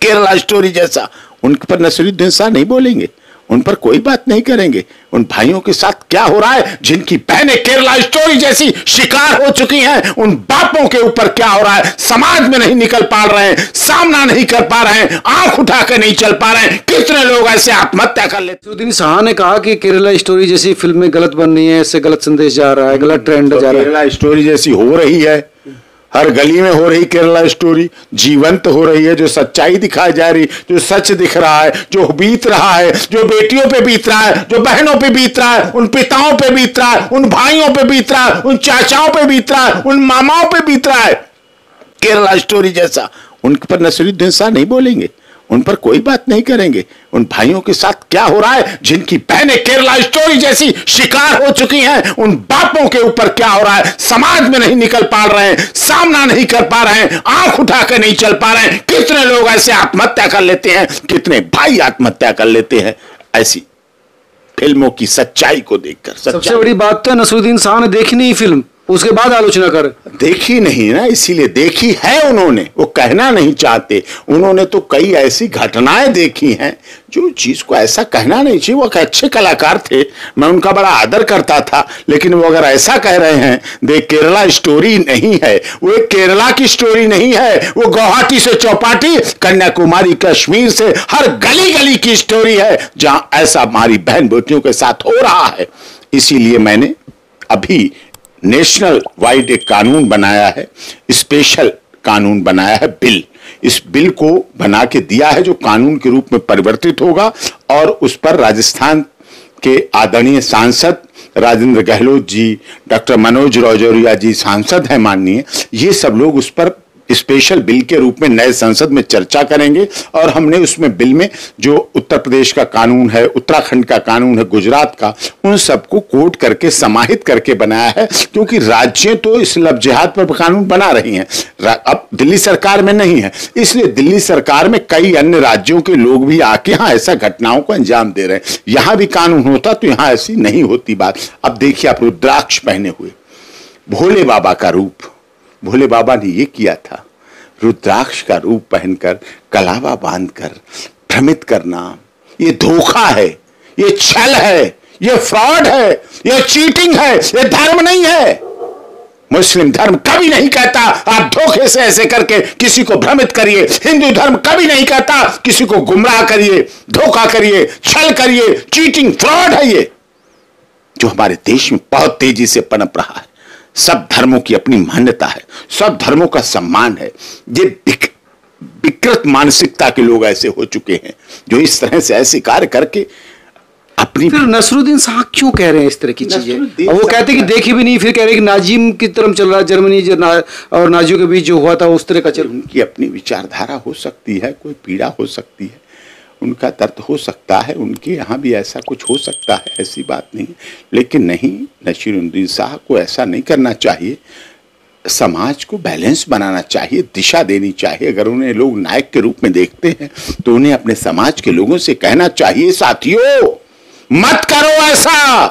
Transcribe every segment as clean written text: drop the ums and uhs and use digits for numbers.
Kerala story जैसा। उन पर नसीरुद्दीन शाह नहीं बोलेंगे, उन पर कोई बात नहीं करेंगे। उन भाइयों के साथ क्या हो रहा है जिनकी बहनें केरला स्टोरी जैसी शिकार हो चुकी हैं, उन बापों के ऊपर क्या हो रहा है, समाज में नहीं निकल पा रहे हैं, सामना नहीं कर पा रहे हैं, आंख उठाकर नहीं चल पा रहे हैं। कितने लोग ऐसे आत्महत्या कर लेते। नसीरुद्दीन शाह ने कहा कि केरला स्टोरी जैसी फिल्में गलत बन रही है, इससे गलत संदेश जा रहा है, गलत ट्रेंड जा रहा है। केरला स्टोरी जैसी हो रही है, हर गली में हो रही केरला स्टोरी, जीवंत हो रही है, जो सच्चाई दिखाई जा रही, जो सच दिख रहा है, जो बीत रहा है, जो बेटियों पे बीत रहा है, जो बहनों पे बीत रहा है, उन पिताओं पे बीत रहा है, उन भाइयों पे बीत रहा है, उन चाचाओं पे बीत रहा है, उन मामाओं पे बीत रहा है, केरला स्टोरी जैसा। उन पर नसीरुद्दीन शाह नहीं बोलेंगे, उन पर कोई बात नहीं करेंगे। उन भाइयों के साथ क्या हो रहा है जिनकी बहनें केरला स्टोरी जैसी शिकार हो चुकी हैं, उन बापों के ऊपर क्या हो रहा है, समाज में नहीं निकल पा रहे हैं, सामना नहीं कर पा रहे हैं, आंख उठाकर नहीं चल पा रहे हैं। कितने लोग ऐसे आत्महत्या कर लेते हैं, कितने भाई आत्महत्या कर लेते हैं ऐसी फिल्मों की सच्चाई को देखकर। सबसे बड़ी बात तो नसीरुद्दीन शाह ने देखी नहीं फिल्म, उसके बाद आलोचना कर। देखी नहीं ना, इसीलिए देखी है उन्होंने, वो कहना नहीं चाहते। उन्होंने तो कई ऐसी घटनाएं देखी हैं जो चीज को ऐसा कहना नहीं चाहिए। वो एक अच्छे कलाकार थे, मैं उनका बड़ा आदर करता था, लेकिन वो अगर ऐसा कह रहे हैं देख केरला स्टोरी नहीं है, वो एक केरला की स्टोरी नहीं है, वो गुवाहाटी से चौपाटी, कन्याकुमारी कश्मीर से हर गली गली की स्टोरी है जहां ऐसा हमारी बहन बेटियों के साथ हो रहा है। इसीलिए मैंने अभी नेशनल वाइड एक कानून बनाया है, स्पेशल कानून बनाया है, बिल। इस बिल को बना के दिया है जो कानून के रूप में परिवर्तित होगा, और उस पर राजस्थान के आदरणीय सांसद राजेंद्र गहलोत जी, डॉक्टर मनोज रौजौरिया जी सांसद हैं माननीय, ये सब लोग उस पर स्पेशल बिल के रूप में नए संसद में चर्चा करेंगे। और हमने उसमें बिल में जो उत्तर प्रदेश का कानून है, उत्तराखंड का कानून है, गुजरात का, उन सबको कोट करके समाहित करके बनाया है, क्योंकि राज्य तो इस लव जिहाद पर कानून बना रही हैं, अब दिल्ली सरकार में नहीं है, इसलिए दिल्ली सरकार में कई अन्य राज्यों के लोग भी आके यहाँ ऐसा घटनाओं को अंजाम दे रहे हैं। यहां भी कानून होता तो यहां ऐसी नहीं होती बात। अब देखिए आप रुद्राक्ष पहने हुए भोले बाबा का रूप, भोले बाबा ने ये किया था, रुद्राक्ष का रूप पहनकर कलावा बांधकर भ्रमित करना, ये धोखा है, ये छल है, ये फ्रॉड है, ये चीटिंग है, ये धर्म नहीं है। मुस्लिम धर्म कभी नहीं कहता आप धोखे से ऐसे करके किसी को भ्रमित करिए। हिंदू धर्म कभी नहीं कहता किसी को गुमराह करिए, धोखा करिए, छल करिए। चीटिंग फ्रॉड है ये, जो हमारे देश में बहुत तेजी से पनप रहा है। सब धर्मों की अपनी मान्यता है, सब धर्मों का सम्मान है। ये विकृत मानसिकता के लोग ऐसे हो चुके हैं जो इस तरह से ऐसे कार्य करके अपनी। फिर नसीरुद्दीन शाह क्यों कह रहे हैं इस तरह की चीजें? और वो कहते हैं कि देखी भी नहीं, फिर कह रहे हैं कि नाजिम की तरफ चल रहा है, जर्मनी और नाजियों के बीच जो हुआ था उस तरह का चल। उनकी अपनी विचारधारा हो सकती है, कोई पीड़ा हो सकती है, उनका दर्द हो सकता है, उनके यहाँ भी ऐसा कुछ हो सकता है, ऐसी बात नहीं। लेकिन नहीं, नसीरुद्दीन शाह को ऐसा नहीं करना चाहिए। समाज को बैलेंस बनाना चाहिए, दिशा देनी चाहिए। अगर उन्हें लोग नायक के रूप में देखते हैं तो उन्हें अपने समाज के लोगों से कहना चाहिए, साथियों मत करो ऐसा,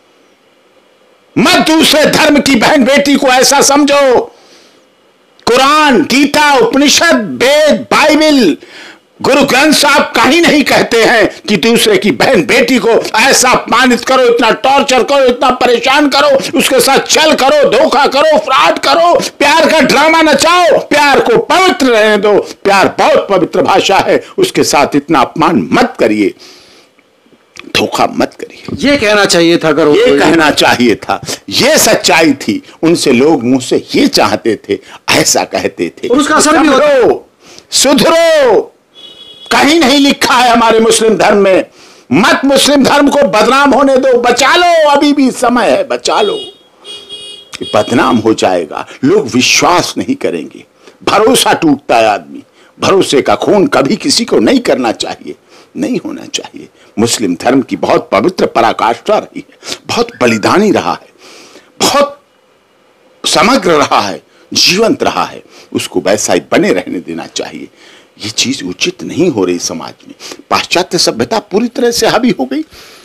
मत दूसरे धर्म की बहन बेटी को ऐसा समझो। कुरान, गीता, उपनिषद, वेद, बाइबल, गुरु ग्रंथ साहब कहीं नहीं कहते हैं कि दूसरे की बहन बेटी को ऐसा अपमानित करो, इतना टॉर्चर करो, इतना परेशान करो, उसके साथ छल करो, धोखा करो, फ्रॉड करो, प्यार का ड्रामा नचाओ। प्यार को पवित्र रहने दो, प्यार बहुत पवित्र भाषा है, उसके साथ इतना अपमान मत करिए, धोखा मत करिए। ये कहना चाहिए था, करो ये कहना चाहिए था, ये सच्चाई थी। उनसे लोग मुंह से ये चाहते थे, ऐसा कहते थे, और उसका असर भी हो। सुधरो। कहीं नहीं लिखा है हमारे मुस्लिम धर्म में मत मुस्लिम धर्म को बदनाम होने दो, बचा लो, अभी भी समय है, बचा लो। बदनाम हो जाएगा, लोग विश्वास नहीं करेंगे, भरोसा टूटता है आदमी। भरोसे का खून कभी किसी को नहीं करना चाहिए, नहीं होना चाहिए। मुस्लिम धर्म की बहुत पवित्र पराकाष्ठा रही है, बहुत बलिदानी रहा है, बहुत समग्र रहा है, जीवंत रहा है, उसको वैसा ही बने रहने देना चाहिए। ये चीज उचित नहीं हो रही समाज में। पाश्चात्य सभ्यता पूरी तरह से हावी हो गई,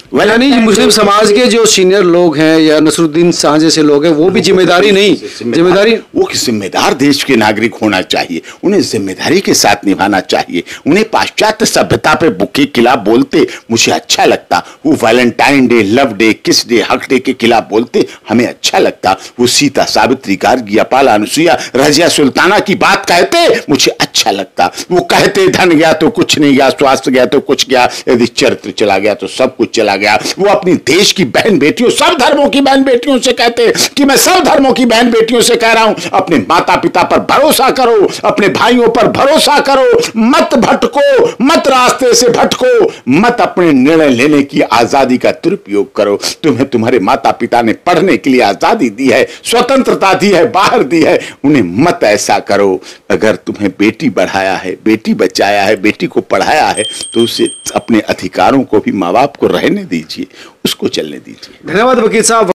यानी मुस्लिम समाज के जो सीनियर लोग हैं या नसरुद्दीन शाह जैसे लोग हैं वो भी जिम्मेदारी नहीं, जिम्मेदारी वो जिम्मेदार देश के नागरिक होना चाहिए, उन्हें जिम्मेदारी के साथ निभाना चाहिए। उन्हें पाश्चात्य सभ्यता पे के खिलाफ बोलते मुझे अच्छा लगता, वो valentine day, love day, kiss day, hug day के खिलाफ बोलते हमें अच्छा लगता, वो सीता, सावित्री, गार्गी, अपाला, अनुसुईया, रजिया सुल्ताना की बात कहते मुझे अच्छा लगता। वो कहते धन गया तो कुछ नहीं गया, स्वास्थ्य गया तो कुछ गया, यदि चरित्र चला गया तो सब कुछ चला गया। वो अपनी देश की बहन बेटियों, सब धर्मों की बहन बेटियों से कहते कि मैं सब धर्मों की बहन बेटियों से कह रहा हूं, अपने माता पिता पर भरोसा करो, अपने भाइयों पर भरोसा करो, मत भटको, मत रास्ते से भटको, मत अपने निर्णय लेने की आजादी का दुरुपयोग करो। तुम्हें तुम्हारे माता पिता ने पढ़ने के लिए आजादी दी है, स्वतंत्रता दी है, बाहर दी है, उन्हें मत ऐसा करो। अगर तुम्हें बेटी बढ़ाया है, बेटी बचाया है, बेटी को पढ़ाया है, तो उसे अपने अधिकारों को भी माँ बाप को रहने दीजिए, उसको चलने दीजिए। धन्यवाद वकील साहब।